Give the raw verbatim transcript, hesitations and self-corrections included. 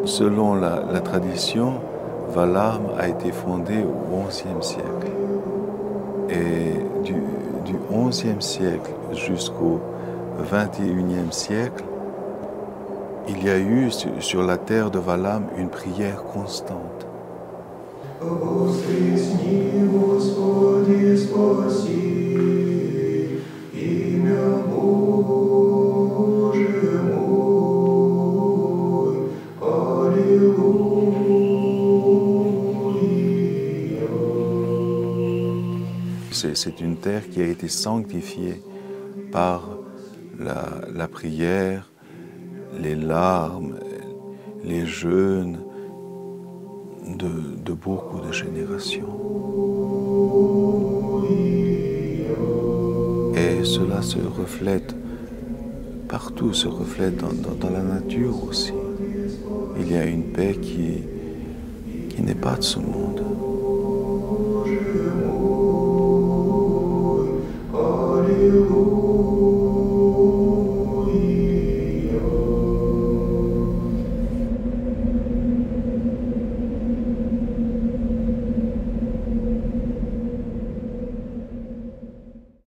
Selon la, la tradition, Valaam a été fondé au onzième siècle. Et du, du onzième siècle jusqu'au vingt et unième siècle, il y a eu sur la terre de Valaam une prière constante. C'est une terre qui a été sanctifiée par la, la prière, les larmes, les jeûnes de, de beaucoup de générations. Et cela se reflète partout, se reflète dans, dans, dans la nature aussi. Il y a une paix qui, qui n'est pas de ce monde.